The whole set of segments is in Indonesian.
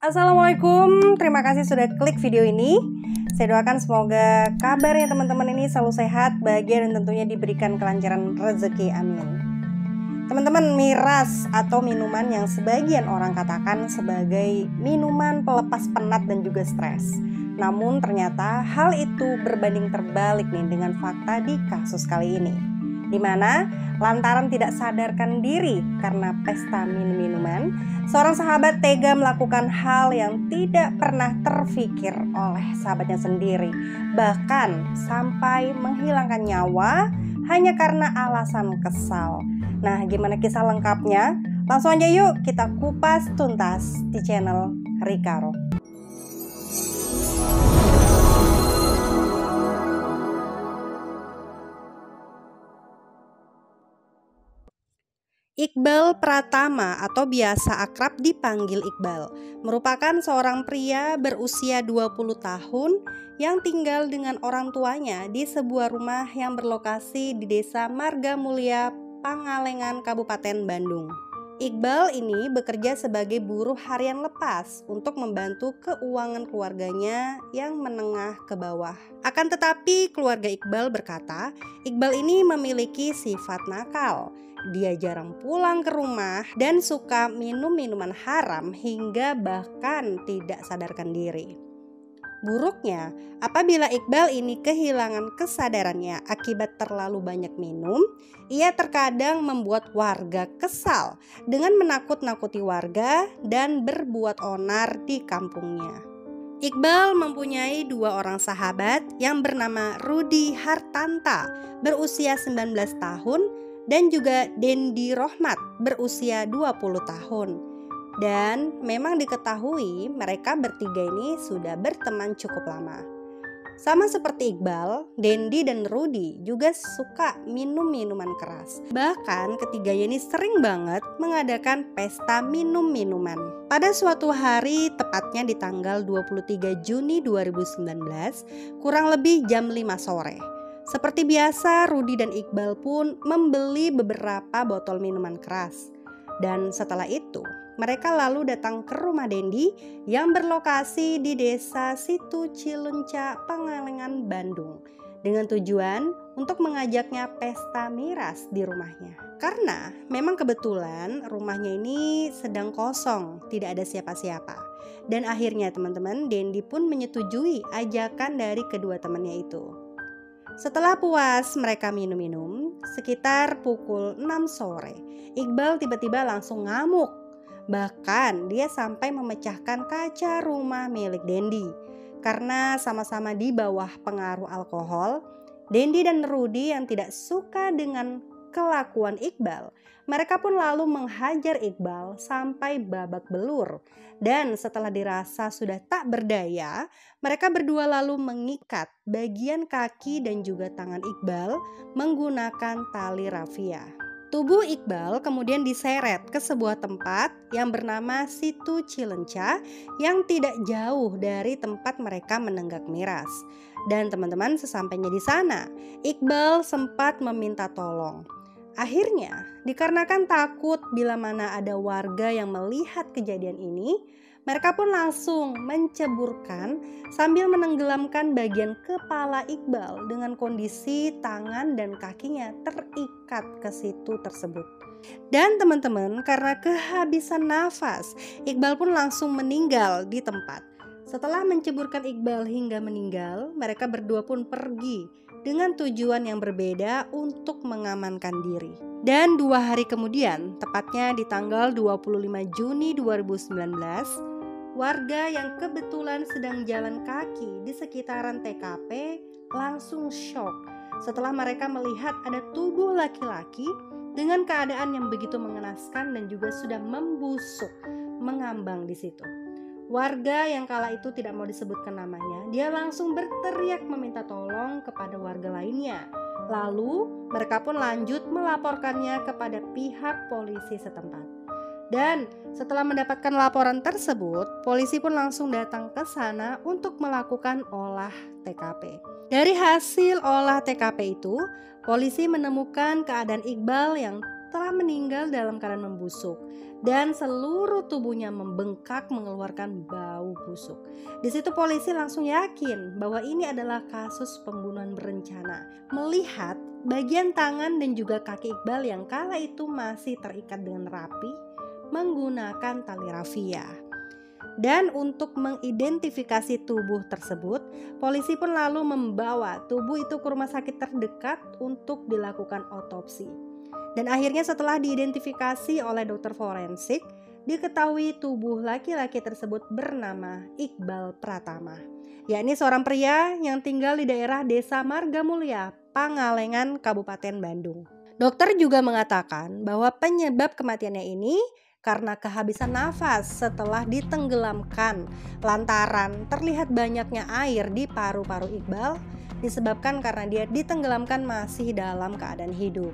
Assalamualaikum, terima kasih sudah klik video ini. Saya doakan semoga kabarnya teman-teman ini selalu sehat, bahagia, dan tentunya diberikan kelancaran rezeki, amin. Teman-teman, miras atau minuman yang sebagian orang katakan sebagai minuman pelepas penat dan juga stres. Namun ternyata hal itu berbanding terbalik nih dengan fakta di kasus kali ini, di mana lantaran tidak sadarkan diri karena pesta minum-minuman, seorang sahabat tega melakukan hal yang tidak pernah terfikir oleh sahabatnya sendiri, bahkan sampai menghilangkan nyawa hanya karena alasan kesal. Nah, gimana kisah lengkapnya? Langsung aja yuk kita kupas tuntas di channel Rikaro. Iqbal Pratama atau biasa akrab dipanggil Iqbal merupakan seorang pria berusia 20 tahun yang tinggal dengan orang tuanya di sebuah rumah yang berlokasi di Desa Marga Mulia, Pangalengan, Kabupaten Bandung. Iqbal ini bekerja sebagai buruh harian lepas untuk membantu keuangan keluarganya yang menengah ke bawah. Akan tetapi keluarga Iqbal berkata, Iqbal ini memiliki sifat nakal. Dia jarang pulang ke rumah dan suka minum minuman haram hingga bahkan tidak sadarkan diri. Buruknya, apabila Iqbal ini kehilangan kesadarannya akibat terlalu banyak minum, ia terkadang membuat warga kesal dengan menakut-nakuti warga dan berbuat onar di kampungnya. Iqbal mempunyai dua orang sahabat yang bernama Rudi Hartanta berusia 19 tahun dan juga Dendi Rohmat berusia 20 tahun. Dan memang diketahui mereka bertiga ini sudah berteman cukup lama. Sama seperti Iqbal, Dendi dan Rudi juga suka minum minuman keras. Bahkan ketiganya ini sering banget mengadakan pesta minum-minuman. Pada suatu hari, tepatnya di tanggal 23 Juni 2019, kurang lebih jam 5 sore. Seperti biasa, Rudi dan Iqbal pun membeli beberapa botol minuman keras. Dan setelah itu, mereka lalu datang ke rumah Dendi yang berlokasi di Desa Situ Cilunca, Pangalengan, Bandung, dengan tujuan untuk mengajaknya pesta miras di rumahnya. Karena memang kebetulan rumahnya ini sedang kosong, tidak ada siapa-siapa. Dan akhirnya teman-teman, Dendi pun menyetujui ajakan dari kedua temannya itu. Setelah puas mereka minum-minum, sekitar pukul 6 sore, Iqbal tiba-tiba langsung ngamuk. Bahkan dia sampai memecahkan kaca rumah milik Dendi. Karena sama-sama di bawah pengaruh alkohol, Dendi dan Rudi yang tidak suka dengan kelakuan Iqbal, mereka pun lalu menghajar Iqbal sampai babak belur. Dan setelah dirasa sudah tak berdaya, mereka berdua lalu mengikat bagian kaki dan juga tangan Iqbal menggunakan tali rafia. Tubuh Iqbal kemudian diseret ke sebuah tempat yang bernama Situ Cilenca yang tidak jauh dari tempat mereka menenggak miras. Dan teman-teman, sesampainya di sana, Iqbal sempat meminta tolong. Akhirnya, dikarenakan takut bila mana ada warga yang melihat kejadian ini, mereka pun langsung menceburkan sambil menenggelamkan bagian kepala Iqbal dengan kondisi tangan dan kakinya terikat ke situ tersebut. Dan teman-teman, karena kehabisan nafas, Iqbal pun langsung meninggal di tempat. Setelah menceburkan Iqbal hingga meninggal, mereka berdua pun pergi dengan tujuan yang berbeda untuk mengamankan diri. Dan 2 hari kemudian, tepatnya di tanggal 25 Juni 2019, warga yang kebetulan sedang jalan kaki di sekitaran TKP langsung syok setelah mereka melihat ada tubuh laki-laki dengan keadaan yang begitu mengenaskan dan juga sudah membusuk mengambang di situ. Warga yang kala itu tidak mau disebutkan namanya, dia langsung berteriak meminta tolong kepada warga lainnya. Lalu mereka pun lanjut melaporkannya kepada pihak polisi setempat. Dan setelah mendapatkan laporan tersebut, polisi pun langsung datang ke sana untuk melakukan olah TKP. Dari hasil olah TKP itu, polisi menemukan keadaan Iqbal yang telah meninggal dalam keadaan membusuk dan seluruh tubuhnya membengkak mengeluarkan bau busuk. Di situ polisi langsung yakin bahwa ini adalah kasus pembunuhan berencana melihat bagian tangan dan juga kaki Iqbal yang kala itu masih terikat dengan rapi menggunakan tali rafia. Dan untuk mengidentifikasi tubuh tersebut, polisi pun lalu membawa tubuh itu ke rumah sakit terdekat untuk dilakukan otopsi. Dan akhirnya setelah diidentifikasi oleh dokter forensik, diketahui tubuh laki-laki tersebut bernama Iqbal Pratama, yakni seorang pria yang tinggal di daerah Desa Margamulya, Pangalengan, Kabupaten Bandung. Dokter juga mengatakan bahwa penyebab kematiannya ini karena kehabisan nafas setelah ditenggelamkan lantaran terlihat banyaknya air di paru-paru Iqbal disebabkan karena dia ditenggelamkan masih dalam keadaan hidup.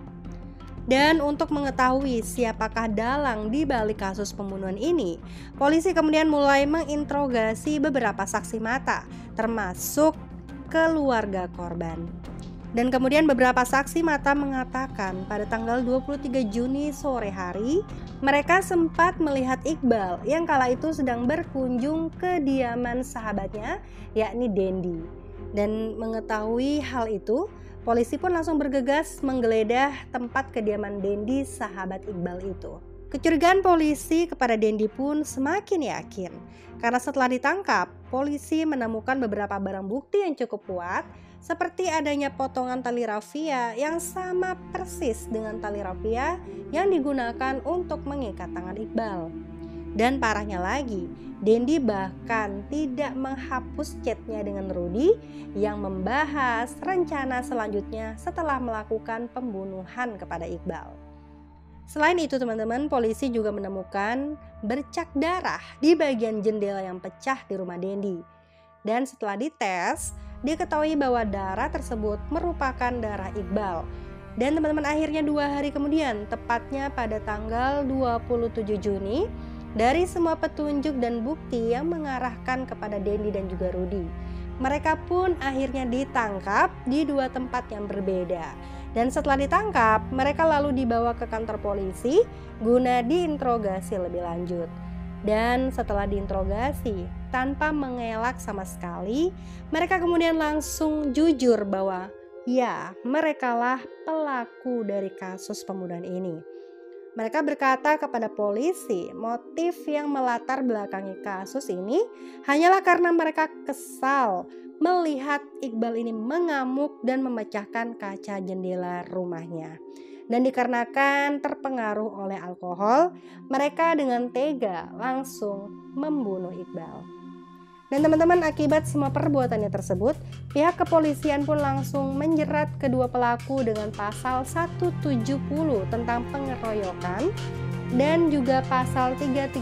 Dan untuk mengetahui siapakah dalang di balik kasus pembunuhan ini, polisi kemudian mulai menginterogasi beberapa saksi mata termasuk keluarga korban. Dan kemudian beberapa saksi mata mengatakan pada tanggal 23 Juni sore hari, mereka sempat melihat Iqbal yang kala itu sedang berkunjung ke kediaman sahabatnya, yakni Dendi. Dan mengetahui hal itu, polisi pun langsung bergegas menggeledah tempat kediaman Dendi, sahabat Iqbal itu. Kecurigaan polisi kepada Dendi pun semakin yakin, karena setelah ditangkap, polisi menemukan beberapa barang bukti yang cukup kuat, seperti adanya potongan tali rafia yang sama persis dengan tali rafia yang digunakan untuk mengikat tangan Iqbal. Dan parahnya lagi, Dendi bahkan tidak menghapus chatnya dengan Rudy yang membahas rencana selanjutnya setelah melakukan pembunuhan kepada Iqbal. Selain itu teman-teman, polisi juga menemukan bercak darah di bagian jendela yang pecah di rumah Dendi. Dan setelah dites, diketahui bahwa darah tersebut merupakan darah Iqbal. Dan teman-teman, akhirnya 2 hari kemudian, tepatnya pada tanggal 27 Juni, dari semua petunjuk dan bukti yang mengarahkan kepada Dendi dan juga Rudy, mereka pun akhirnya ditangkap di 2 tempat yang berbeda. Dan setelah ditangkap, mereka lalu dibawa ke kantor polisi guna diinterogasi lebih lanjut. Dan setelah diinterogasi, tanpa mengelak sama sekali, mereka kemudian langsung jujur bahwa ya, merekalah pelaku dari kasus pembunuhan ini. Mereka berkata kepada polisi, motif yang melatar belakangi kasus ini hanyalah karena mereka kesal melihat Iqbal ini mengamuk dan memecahkan kaca jendela rumahnya. Dan dikarenakan terpengaruh oleh alkohol, mereka dengan tega langsung membunuh Iqbal. Dan teman-teman, akibat semua perbuatannya tersebut, pihak kepolisian pun langsung menjerat kedua pelaku dengan pasal 170 tentang pengeroyokan dan juga pasal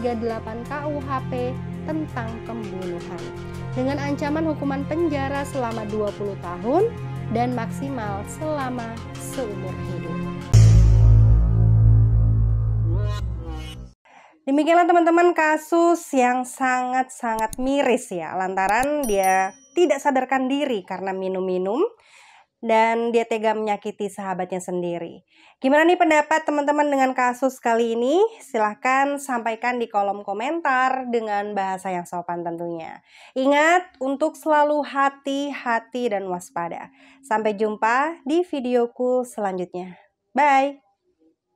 338 KUHP tentang pembunuhan dengan ancaman hukuman penjara selama 20 tahun dan maksimal selama seumur hidup. Demikianlah teman-teman kasus yang sangat-sangat miris ya, lantaran dia tidak sadarkan diri karena minum-minum dan dia tega menyakiti sahabatnya sendiri. Gimana nih pendapat teman-teman dengan kasus kali ini? Silahkan sampaikan di kolom komentar dengan bahasa yang sopan tentunya. Ingat untuk selalu hati-hati dan waspada. Sampai jumpa di videoku selanjutnya. Bye!